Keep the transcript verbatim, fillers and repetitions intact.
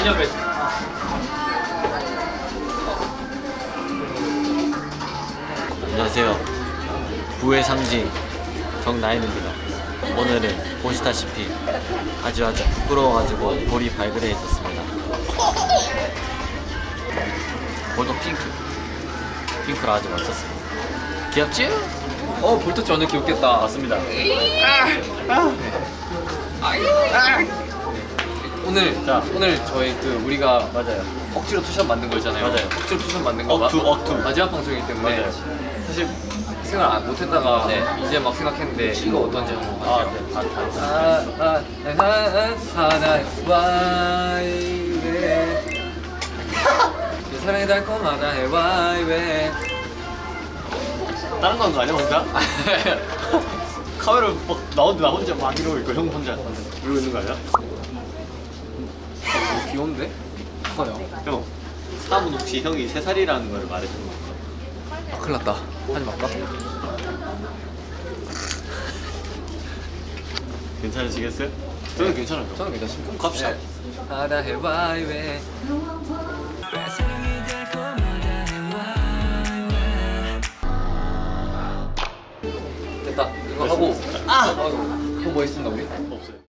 기념해. 안녕하세요. 부의 상징 정나인입니다. 오늘은 보시다시피 아주 아주 부끄러워가지고 볼이 발그레 있었습니다. 볼도 핑크. 핑크로 아주 멋졌습니다. 귀엽지? 어, 볼터치 완전 귀엽겠다. 맞습니다. 오늘 자. 오늘 저희 그 우리가 맞아요. 억지로 투샷 만든 거 있잖아요. 맞아요. 억지로 투샷 만든 거 억투, 마- 억투. 마지막 방송이기 때문에 맞아요. 사실 생각 안 못했다가 네. 이제 막 생각했는데 이거 어떤지 한번 아, 볼게요. 네. 다, 다, 다. 아, 아, 아, 하나의 와이웨 내 사랑이 달콤하다 해 와이웨. 다른 거 한 거 아니야, 혼자? 카메라 막 나오는데 나 혼자 막 이러고 있고 형 혼자 이러고 있는 거 아니야? 어, 귀여운데? 커요. 형, 사문 혹시 형이 세 살이라는 걸 말해주는 건가? 아, 큰일 났다. 하지 말까? 괜찮으시겠어요? 저는 괜찮아요. 저는 괜찮습니다. 그럼 갑시다. 네. 하다 해 와이웨. 됐다. 이거 하고 아! 하고 또 뭐 있습니다 우리? 없어요.